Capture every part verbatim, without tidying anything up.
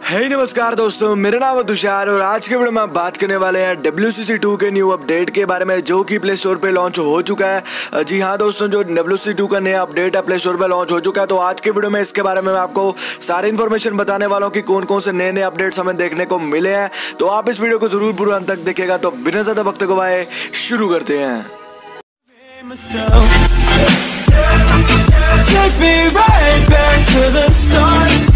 हे नमस्कार दोस्तों, मेरा नाम है तुषार और आज के वीडियो में आप बात करने वाले हैं डब्ल्यू सी सी टू के न्यू अपडेट के बारे में जो कि प्ले स्टोर पे लॉन्च हो चुका है। जी हाँ दोस्तों, जो डब्ल्यू सी सी टू का नया अपडेट है प्ले स्टोर पे लॉन्च हो चुका है। तो आज के वीडियो में इसके बारे में मैं आपको सारी इन्फॉर्मेशन बताने वाला हूँ कि कौन कौन से नए नए अपडेट्स हमें देखने को मिले हैं। तो आप इस वीडियो को जरूर पूरा अंत तक देखेगा। तो बिना ज्यादा वक्त गवाए शुरू करते हैं। Take me right back to the start.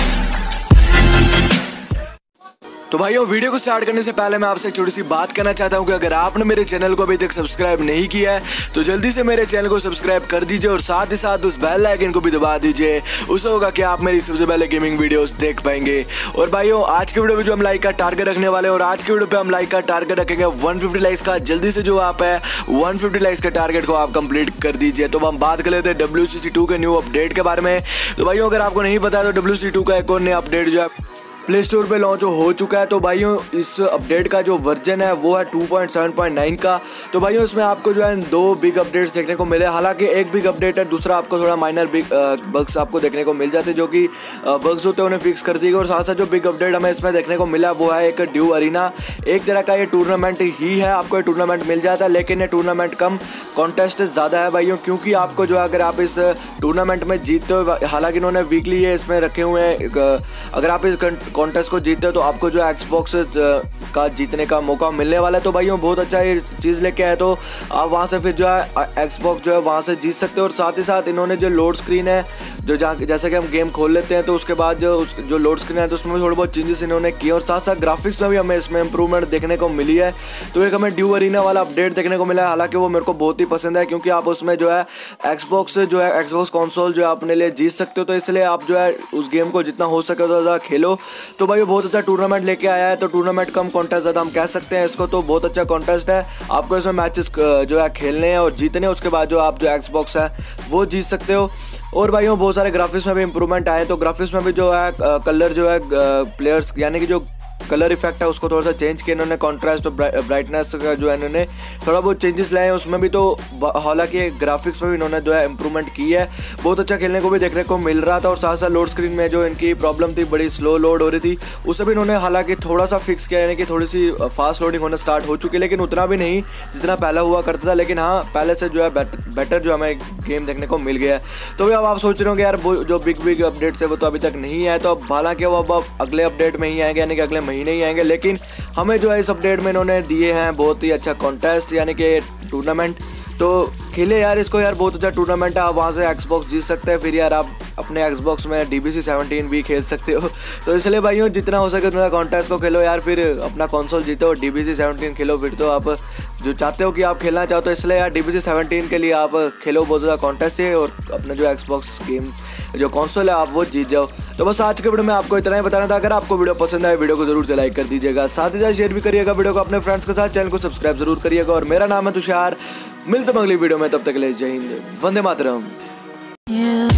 तो भाइयों, वीडियो को स्टार्ट करने से पहले मैं आपसे एक छोटी सी बात करना चाहता हूं कि अगर आपने मेरे चैनल को अभी तक सब्सक्राइब नहीं किया है तो जल्दी से मेरे चैनल को सब्सक्राइब कर दीजिए और साथ ही साथ उस बेल आइकन को भी दबा दीजिए। उससे होगा कि आप मेरी सबसे पहले गेमिंग वीडियोस देख पाएंगे। और भाइयों, आज के वीडियो में जो हम लाइक का टारगेट रखने वाले हैं और आज के वीडियो पे हम लाइक का टारगेट रखेंगे वन फिफ्टी लाइक्स का। जल्दी से जो आप है वन फिफ्टी लाइक्स के टारगेट को आप कंप्लीट कर दीजिए। तो हम बात कर लेते हैं डब्ल्यू सी सी टू के न्यू अपडेट के बारे में। तो भाइयों, अगर आपको नहीं पता तो डब्ल्यू सी सी टू का एक और नया अपडेट जो है प्ले स्टोर पे लॉन्च हो चुका है। तो भाइयों, इस अपडेट का जो वर्जन है वो है two point seven point nine का। तो भाइयों, इसमें आपको जो है दो बिग अपडेट्स देखने को मिले। हालांकि एक बिग अपडेट है, दूसरा आपको थोड़ा माइनर बिग बग्स आपको देखने को मिल जाते हैं, जो कि बग्स होते हैं उन्हें फिक्स कर देगा। और साथ साथ जो बिग अपडेट हमें इसमें देखने को मिला वो है एक ड्यू अरीना। एक तरह का ये टूर्नामेंट ही है, आपको ये टूर्नामेंट मिल जाता है, लेकिन ये टूर्नामेंट कम कॉन्टेस्ट ज़्यादा है भाइयों, क्योंकि आपको जो है अगर आप इस टूर्नामेंट में जीतते हो, हालांकि इन्होंने वीकली ये इसमें रखे हुए हैं, अगर आप इस कॉन्टेस्ट को जीतते हो तो आपको जो एक्सबॉक्स का जीतने का मौका मिलने वाला है। तो भाइयों, बहुत अच्छा ये चीज़ लेके आए, तो आप वहाँ से फिर जो है एक्सबॉक्स जो है वहाँ से जीत सकते हो। और साथ ही साथ इन्होंने जो लोड स्क्रीन है, जो जहाँ जैसे कि हम गेम खोल लेते हैं तो उसके बाद जो उस जो लोड स्क्रीन है तो उसमें भी थोड़े बहुत चेंजेस इन्होंने किए। और साथ साथ ग्राफिक्स में भी हमें इसमें इंप्रूवमेंट देखने को मिली है। तो एक हमें ड्यू अरीना वाला अपडेट देखने को मिला है। हालांकि वो मेरे को बहुत ही पसंद है, क्योंकि आप उसमें जो है एक्सबॉक्स जो है एक्सबॉक्स कंसोल जो है अपने लिए जीत सकते हो। तो इसलिए आप जो है उस गेम को जितना हो सके उतना ज़्यादा खेलो। तो भाई बहुत अच्छा टूर्नामेंट लेके आया है। तो टूर्नामेंट कम कॉन्टेस्ट ज़्यादा हम कह सकते हैं इसको। तो बहुत अच्छा कॉन्टेस्ट है, आपको इसमें मैचेस जो है खेलने हैं और जीतने हैं। उसके बाद जो आप जो एक्सबॉक्स है वो जीत सकते हो। और भाइयों, बहुत सारे ग्राफिक्स में भी इंप्रूवमेंट आए। तो ग्राफिक्स में भी जो है कलर जो है प्लेयर्स यानी कि जो कलर इफेक्ट है उसको थोड़ा सा चेंज किया इन्होंने। कॉन्ट्रास्ट और ब्राइटनेस का जो है इन्होंने थोड़ा बहुत चेंजेस लाए हैं उसमें भी। तो हालांकि ग्राफिक्स में भी इन्होंने जो है इंप्रूवमेंट की है। बहुत अच्छा खेलने को भी देखने को मिल रहा था। और साथ साथ लोड स्क्रीन में जो इनकी प्रॉब्लम थी, बड़ी स्लो लोड हो रही थी, उसे भी इन्होंने हालांकि थोड़ा सा फिक्स किया, यानी कि थोड़ी सी फास्ट लोडिंग होना स्टार्ट हो चुकी है, लेकिन उतना भी नहीं जितना पहले हुआ करता था। लेकिन हाँ, पहले से जो है बेटर जो हमें गेम देखने को मिल गया है। तो भी अब आप सोच रहे हो कि यार जो बिग बिग अपडेट्स है वो तो अभी तक नहीं आए। तो हालांकि वो अब अगले अपडेट में ही आएंगे, यानी कि अगले महीने ही आएंगे। लेकिन हमें जो है इस अपडेट में इन्होंने दिए हैं बहुत ही अच्छा कॉन्टेस्ट, यानी कि टूर्नामेंट। तो खेले यार इसको, यार बहुत अच्छा टूर्नामेंट है। आप वहाँ से एक्सबॉक्स जीत सकते हैं, फिर यार आप अपने एक्सबॉक्स में डी बी सी सेवनटीन भी खेल सकते हो। तो इसलिए भाइयों, जितना हो सके उतना कॉन्टेस्ट को खेलो यार, फिर अपना कंसोल जीतो और डी बी सी सेवनटीन खेलो। फिर तो आप जो चाहते हो कि आप खेलना चाहते हो, इसलिए यार डी बी सी सेवनटीन के लिए आप खेलो बहुत ज़्यादा कॉन्टेस्ट से, और अपना जो एक्सबॉक्स गेम जो कंसोल है आप वो जीत जाओ। तो बस आज के वीडियो में आपको इतना ही बताना था। अगर आपको वीडियो पसंद आए वीडियो को जरूर से लाइक कर दीजिएगा, साथ ही साथ शेयर भी करिएगा वीडियो को अपने फ्रेंड्स के साथ। चैनल को सब्सक्राइब जरूर करिएगा। और मेरा नाम है तुषार, मिलते हैं अगली वीडियो में, तब तक के लिए जय हिंद, वंदे मातरम।